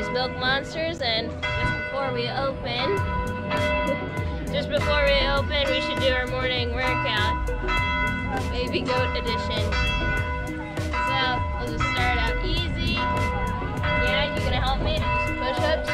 milk monsters, and just before we open, we should do our morning workout, baby goat edition. So we'll just start out easy. Yeah, you gonna help me to do some push-ups?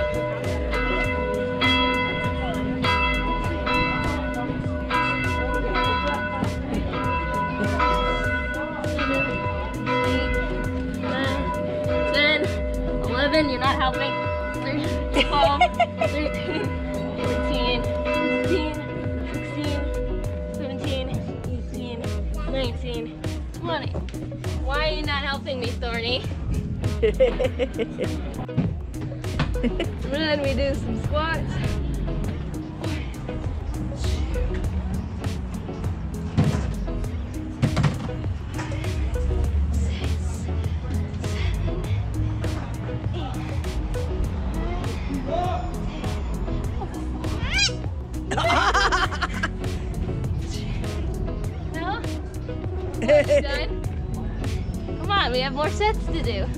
You're not helping. 12, 13, 14, 15, 16, 17, 18, 19, 20. Why are you not helping me, Thorny? And then we do some squats. No? Done? Come on, we have more sets to do.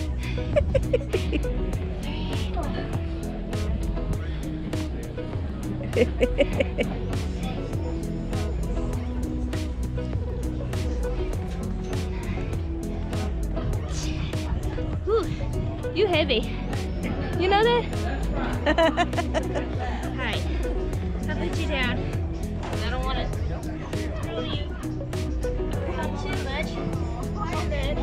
Whew, you heavy. You know that? Alright, I'll put you down. I don't want to pull you up too much. And then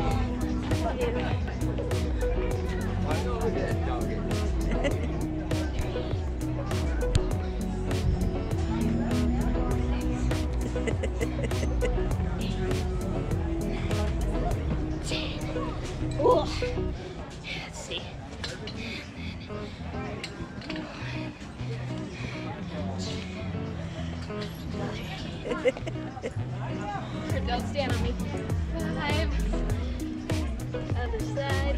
Ooh. Let's see. Don't stand on me. 5. Other side.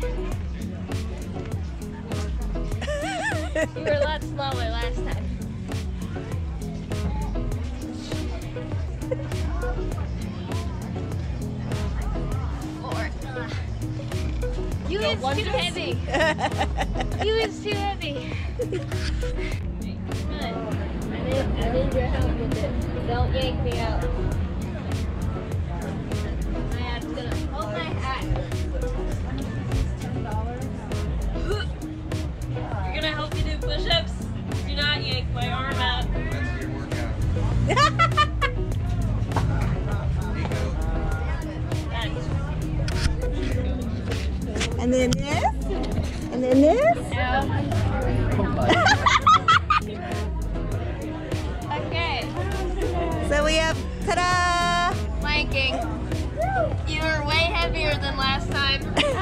You were a lot smaller last time. 4. You is too heavy. You is too heavy. Come on. I need your help with it. Don't yank me out. My hat's gonna hold my hat. You're gonna help me do push-ups? Do not yank my arm out. That's your workout. And then this. And then this. Yeah. Okay. So we have, ta-da! Planking. You were way heavier than last time.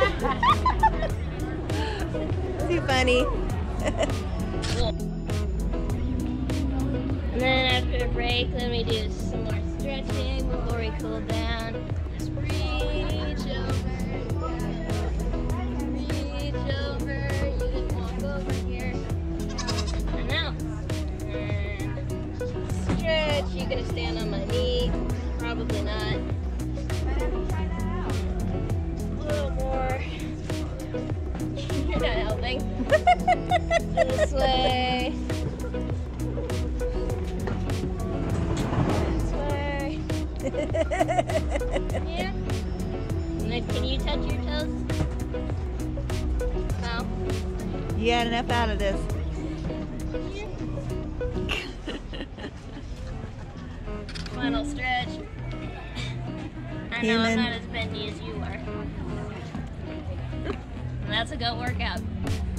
Too funny. And then after the break, let me do some more stretching before we cool down. Just reach over. Reach over. You can walk over here. And out. And stretch. You can stand on my knee. Probably not. A little more. You're not helping. This way. Yeah. And then can you touch your toes? No. You got enough out of this. Final stretch. I know I'm not as bendy as you are. And that's a good workout.